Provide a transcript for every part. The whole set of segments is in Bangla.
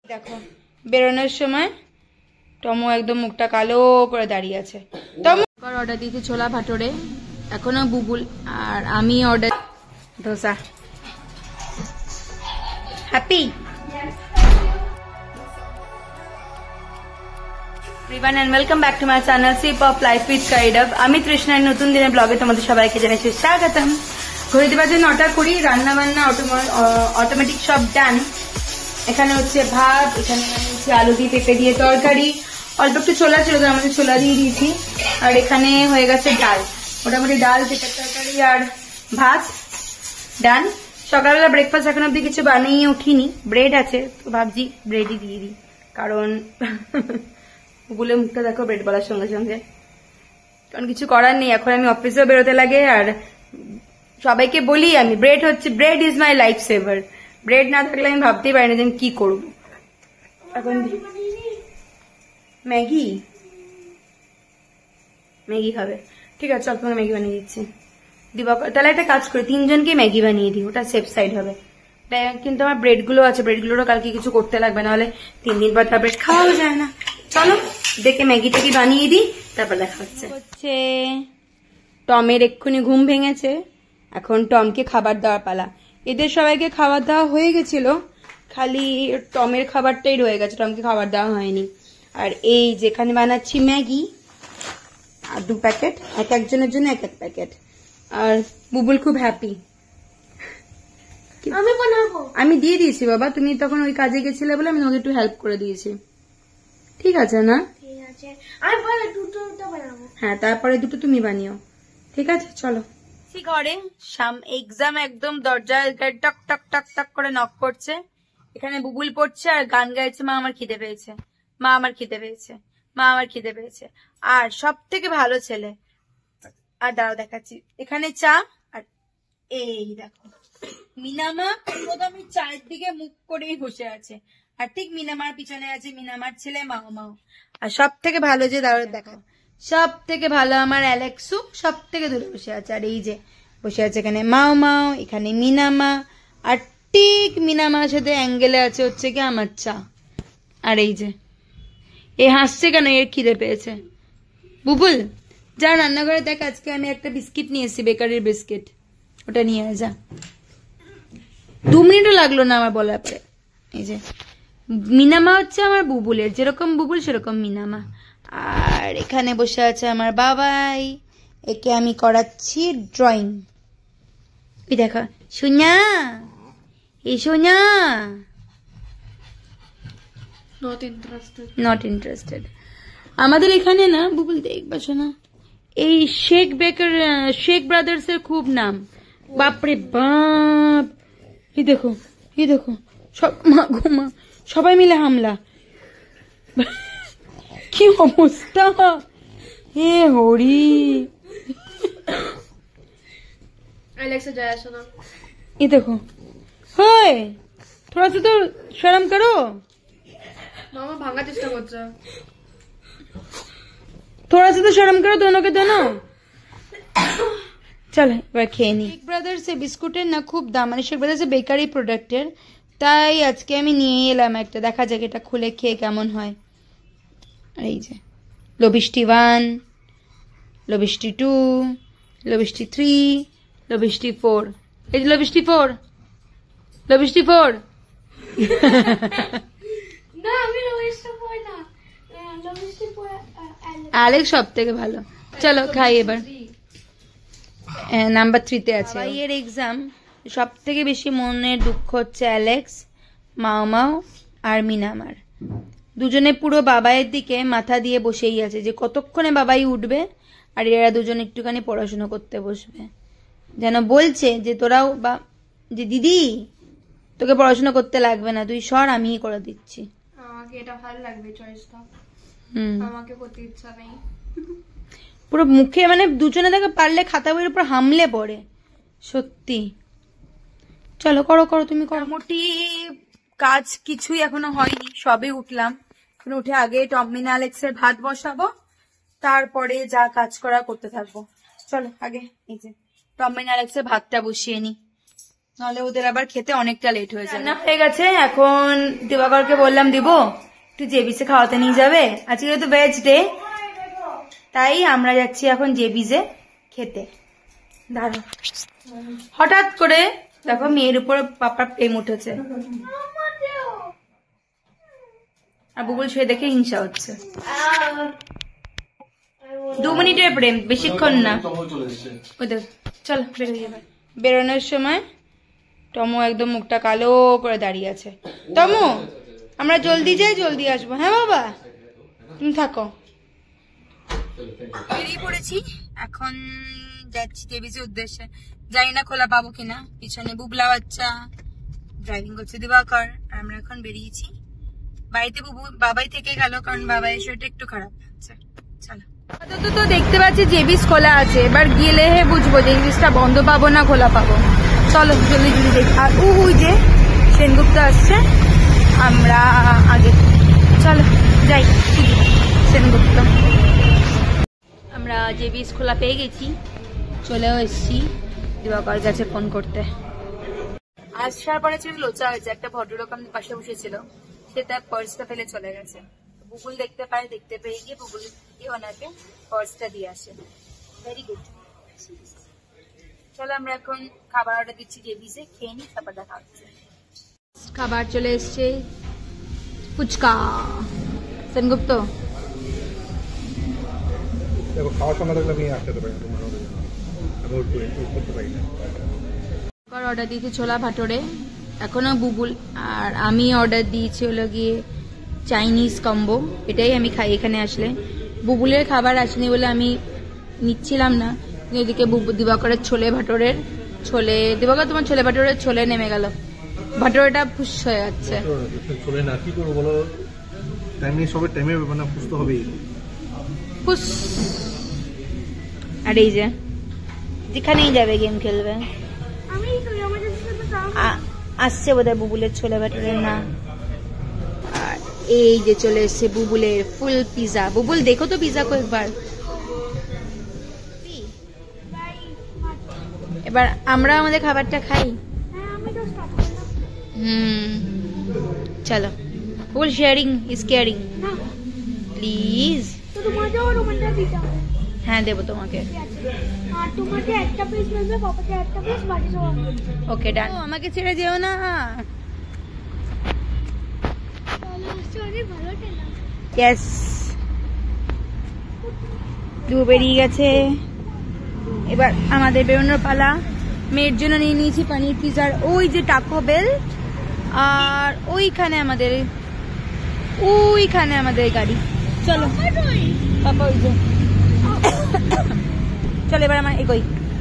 দেখো বেরোনোর সময় টমো একদম মুখটা কালো করে দাঁড়িয়ে আছে। টমো অর্ডার দিয়েছি ছোলা ভাটোরে, এখনো বুবুল আর আমি order dosa. Happy everyone and welcome back to my channel Sip of Life with Karidab. আমি তৃষ্ণার নতুন দিনের ব্লগে তোমাদের সবাইকে জানাচ্ছি স্বাগতম। ঘড়িতে বাজে 9টা 20, রান্না বান্না অটোমেটিক সব ডান। এখানে হচ্ছে ভাত, এখানে হচ্ছে আলু দিয়ে পেঁপে দিয়ে তরকারি, অল্প একটু ছোলা ছিল তো আমাদের ছোলা দিয়ে দিয়েছি, আর এখানে হয়ে গেছে ডাল, মোটামুটি ডাল পেঁপের তরকারি আর ভাত ডান। সকালবেলা ব্রেকফাস্ট এখন অব্দি কিছু বানিয়ে উঠিনি, ব্রেড আছে তো ভাবছি ব্রেডই দিয়ে দিই, কারণ গুলে মুখটা দেখো ব্রেড বলার সঙ্গে সঙ্গে, কারণ কিছু করার নেই, এখন আমি অফিসেও বেরোতে লাগে আর সবাইকে বলি আমি bread is my life saver. Bread না থাকলে আমি ভাবতেই পারি না যে আমি কি করব। এখন ম্যাগি খাবে, ঠিক আছে চল তোমাকে ম্যাগি বানিয়ে দিচ্ছি। দিবাকর তাহলে একটা কাজ করি, 3 জনকে ম্যাগি বানিয়ে দিই, ওটা সেফ সাইড হবে। কিন্তু আমার ব্রেড গুলো আছে, ব্রেড গুলোরও কালকে কিছু করতে লাগবে, নাহলে 3 দিন পর তার ব্রেড খাওয়াও যায় না। চলো দেখে ম্যাগি ট্যাগি বানিয়ে দিই, তারপর দেখা হচ্ছে। টমের এক্ষুনি ঘুম ভেঙেছে, এখন টমকে খাবার দেওয়ার পালা। এদের সবাইকে খাবার দেওয়া হয়ে গেছিল, খালি টমের খাবারটাই রয়ে গেছে, টমকে খাবার দেওয়া হয়নি। আর এই যেখানে বানাচ্ছি ম্যাগি, আর 2 প্যাকেট, এক একজনের জন্য এক প্যাকেট। আর বুবুল খুব হ্যাপি। আমি দিয়ে দিয়েছি বাবা, তুমি তখন ওই কাজে গেছিলে বলে আমি তোমাকে একটু হেল্প করে দিয়েছি, ঠিক আছে না? হ্যাঁ তারপরে 2টো তুমি বানিও, ঠিক আছে চলো। ঘরে এক্সাম একদম দরজায় টক টক টক টক করে নক করছে, এখানে বুবুল পড়ছে আর গান গাইছে, মা আমার খিদে পেয়েছে, মা আমার খিদে পেয়েছে, মা আমার খিদে পেয়েছে। আর সব থেকে ভালো ছেলে, আর দাঁড়াও দেখাচ্ছি, এখানে চা, আর এই দেখো মিনামা আমি চায়ের দিকে মুখ করেই বসে আছে, আর ঠিক মিনামার পিছনে আছে মিনামার ছেলে মাও মাও। আর সব থেকে ভালো যে দাঁড়াও দেখো, সব থেকে ভালো আমার অ্যালেক্সু সব থেকে দূরে বসে আছে, আর এই যে বসে আছে এখানে মাও মাও, এখানে মিনামা, আর ঠিক মিনামার সাথে অ্যাঙ্গেলে আছে হচ্ছে কি আমার চা। আর এই যে এ হাসছে কেন, এর খিদে পেয়েছে। বুবুল যা রান্নাঘরে দেখ, আজকে আমি একটা বিস্কিট নিয়ে এসেছি, বেকারির বিস্কিট, ওটা নিয়ে যা। 2 মিনিটও লাগলো না আমার বলার পরে। এই যে মিনামা হচ্ছে আমার বুবুলের, যেরকম বুবুল সেরকম মিনামা। আর এখানে বসে আছে আমার বাবাই, একে আমি করাচ্ছি ড্রয়িং। এই দেখো সোনা, এই সোনা নট ইন্টারেস্টেড। আমাদের এখানে না বুবুল দেখবা শোনা, এই শেখ ব্রাদার্স এর খুব নাম, বাপরে বাপ। এই দেখো সব মা ঘুমা সবাই মিলে হামলা, কি অবস্থা, হে হরি। ये देखो हाय, थोड़ा सा तो शर्म करो, मामा भांगा चेष्टा করছে, थोड़ा सा तो शर्म करो दोनों के दोनों। চল এবার খেয়ে নি। শেখ ব্রাদার্স এর বিস্কুটের না খুব দাম, মানে শেখ ব্রাদার্স এর বেকারি প্রোডাক্টের, তাই আজকে আমি নিয়ে এলাম একটা, দেখা যাক এটা খুলে খেয়ে কেমন হয়। এই যে লবিষ্টি 1, লবিষ্টি 2, লবিষ্টি 3, লবিষ্টি 4, এই যে লবিষ্টি 4, লবিষ্টি 4 না আমি লবিষ্টি 4 না, লবিষ্টি 4 অ্যালেক্স সব থেকে ভালো। চলো খাই এবার, নাম্বার 3 তে আছে। এর এক্সাম, সব থেকে বেশি মনের দুঃখ হচ্ছে অ্যালেক্স, মাও মাও আর মিনামার, দুজনে পুরো বাবাইয়ের দিকে মাথা দিয়ে বসেই আছে, যে কতক্ষণে বাবাই উঠবে আর এরা দুজন একটুখানি পড়াশোনা করতে বসবে। যেন বলছে যে তোরাও বা যে দিদি তোকে পড়াশোনা করতে লাগবে না, তুই সর আমিই করে দিচ্ছি। আমাকে এটা ভালো লাগবে চয়েসটা, আমাকে করতে ইচ্ছা নেই। পুরো মুখে মানে দুজনে দেখে পারলে খাতা বইয়ের উপর হামলে পড়ে সত্যি। চলো করো করো তুমি করো। মোটামুটি কাজ কিছুই এখনো হয়নি, সবে উঠলাম, উঠে আগে টমিনা অ্যালেক্সের ভাত বসাবো, তারপরে যা কাজ করা করতে থাকবো। চলো আগে এই যে টমিনা অ্যালেক্সের ভাতটা বসিয়ে নি। নাহলে ওদের আবার খেতে অনেকটা লেট হয়ে যায়। রান্না হয়ে গেছে, এখন দিবাকরকে বললাম দিব একটু জেবিসে খাওয়াতে নিয়ে যাবে, আজকে যেহেতু ভেজ ডে তাই আমরা যাচ্ছি এখন জেবিসে খেতে। দাঁড়ো, হঠাৎ করে দেখো মেয়ের উপর পাপার প্রেম উঠেছে আর বুবুল সে দেখে হিংসা হচ্ছে। 2 মিনিটের প্রেম, বেশিক্ষণ না। চলো বেরোয় যাবে। বেরোনোর সময় টমো একদম মুখটা কালো করে দাঁড়িয়ে আছে। টমো আমরা জলদি যাই, জলদি আসবো। হ্যাঁ বাবা তুমি থাকো। বেরিয়ে পড়েছি, এখন যাচ্ছি জেবিসির উদ্দেশ্যে। জানি না খোলা পাবো কিনা, পিছনে বুবলা বাচ্চা ড্রাইভিং করছে দিবাকর, আর আমরা এখন বেরিয়েছি। বাড়িতে বাবাই থেকে গেল কারণ বাবাই শরীরটা একটু খারাপ লাগছে। চলো, তো দেখতে পাচ্ছি জেবিস খোলা আছে, এবার গেলে হে বুঝবো যে জেবিসটা বন্ধ পাবো না খোলা পাবো। চলো জলদি জলদি দেখি। আর ওই যে সেনগুপ্ত আসছে, আমরা আগে চলো যাই সেনগুপ্ত। আমরা জেবিস খোলা পেয়ে গেছি, চলেও এসছি দিবাকর কাছে ফোন করতে। আসার পরে ছিল লোচা হয়েছে, একটা ভদ্রলোক আমাদের পাশে বসেছিল, সে তার পার্সটা ফেলে চলে গেছে। বুবুল দেখতে পায়, দেখতে পেয়ে গিয়ে বুবুল ওনাকে পার্সটা দিয়ে আসে। Very good. চলো আমরা এখন খাবার অর্ডার দিচ্ছি জেবিসে, খেয়ে নি, তারপর দেখা হচ্ছে। খাবার চলে এসছে, ফুচকা। সেনগুপ্ত দেখো খাওয়ার সময় দেখলে আমি আসতে পারি না, তোমার করতে পারি না। অর্ডার দিয়েছি ছোলা ভাটোরে, এখনো বুবুল আর আমি অর্ডার দিয়েছি হলো গিয়ে চাইনিজ কম্বো। এটাই আমি খাই এখানে আসলে। বুবুলের খাবার আসেনি বলে আমি নিচ্ছিলাম না, এদিকে দিবাকরের ছোলে ভাটোরের ছোলে, দিবাকর তোমার ছোলে ভাটোরের ছোলে নেমে গেল, ভাটোরেটা ফুস হয়ে যাচ্ছে। ছোলে না কি করবো বলো, টাইমে সবের টাইমে মানে পুষতে হবেই ফুস। আর এই যে যেখানেই যাবে গেম খেলবে, আসছে বোধহয় বুবুলের ছোলে ভাটোরের না। আর এই যে চলে এসছে বুবুলের ফুল পিজা। বুবুল দেখো তো পিজা কো একবার। এবার আমরা আমাদের খাবারটা খাই। চলো full sharing is caring please. হ্যাঁ দেবো তোমাকে। ওকে ডান। আমাকে ছেড়ে যেও না। ইয়েস, দু বেরিয়ে গেছে, এবার আমাদের বেরোনোর পালা। মেয়ের জন্য নিয়ে নিয়েছি পানির পিজার ওই যে টাকো বেল, আর ওইখানে আমাদের গাড়ি। চলো পাপা ওই যে চলো এবার আমার এগোই।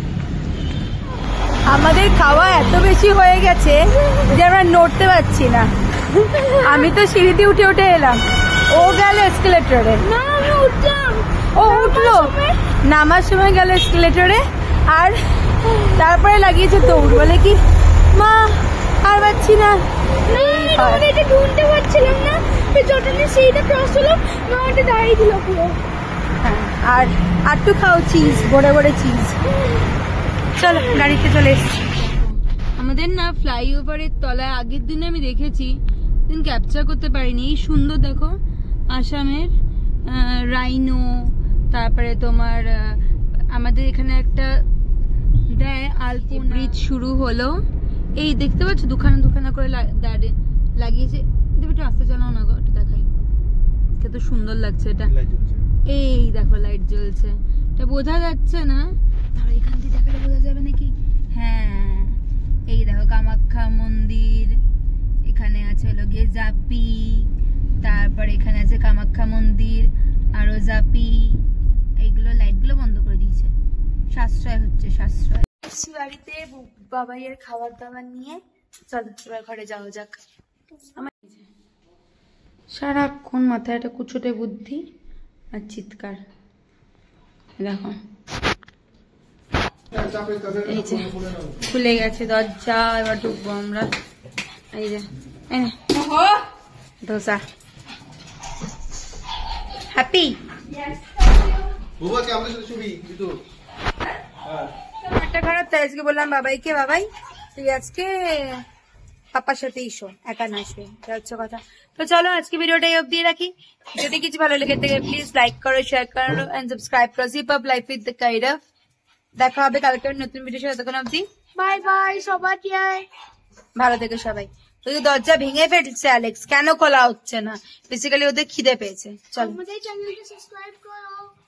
আমাদের খাওয়া এত বেশি হয়ে গেছে যে আমরা নড়তে পারছি না। আমি তো সিঁড়িতে উঠে উঠে এলাম, ও গেল এসকেলেটরে। ও উঠলো, নামার সময় গেল এসকেলেটরে, আর তারপরে লাগিয়েছে দৌড়। বলে কি মা আর পাচ্ছি না, ঢুনতে পারছিলাম না, সিঁড়িটা ক্রস হলো, মাটা দাঁড়িয়ে দিল পুরো। আর একটু খাও চিজ, ভরে ভরে চিজ। চলো গাড়িতে চলে এসছি। আমাদের না ফ্লাইওভারের তলায় আগের দিনে আমি দেখেছি, দিন ক্যাপচার করতে পারিনি। এই সুন্দর দেখো আসামের রাইনো, তারপরে তোমার আমাদের এখানে একটা দেয় আলপনা ব্রিজ শুরু হলো। এই দেখতে পাচ্ছ দুখানা করে লাগিয়েছে। দেবে একটু আস্তে চালাও না গো, একটু দেখাই কত সুন্দর লাগছে এটা। এই দেখো লাইট জ্বলছে, এটা বোঝা যাচ্ছে না, তাহলে এখান থেকে দেখালে বোঝা যাবে নাকি। হ্যাঁ এই দেখো কামাখ্যা মন্দির, এখানে আছে হলো গিয়ে জাপি, তারপর এখানে আছে কামাখ্যা মন্দির আরো জাপি। এইগুলো লাইটগুলো বন্ধ করে দিয়েছে, সাশ্রয় হচ্ছে সাশ্রয়। বাড়িতে বাবাইয়ের খাবার দাবার নিয়ে চলো এবার ঘরে যাওয়া যাক। আমার সারাক্ষণ মাথায় একটা কুচোটে বুদ্ধি আর চিৎকার। দেখো এই যে খুলে গেছে দরজা, এবার ঢুকবো আমরা। এই যে ধোসা। হ্যাপি একটা খারাপ, তাই আজকে বললাম বাবাইকে বাবাই তুই আজকে পাপার সাথে ইসো, একা না শুয়ে, এটা হচ্ছে কথা। তো চলো আজকে ভিডিওটা এই অব্দি রাখি। যদি কিছু ভালো লেগে থাকে প্লিজ লাইক করো, শেয়ার করো এন্ড সাবস্ক্রাইব করো। Zip up life with the কাইরাফ। দেখা হবে কালকে নতুন ভিডিওর সাথে, ততক্ষণ অব্দি বাই বাই সবাইকে, ভালো থেকো সবাই। তুই দরজা ভেঙে ফেলছে অ্যালেক্স, কেন খোলা হচ্ছে না? বেসিক্যালি ওদের খিদে পেয়েছে। চলো আমাদের চ্যানেলকে সাবস্ক্রাইব করো।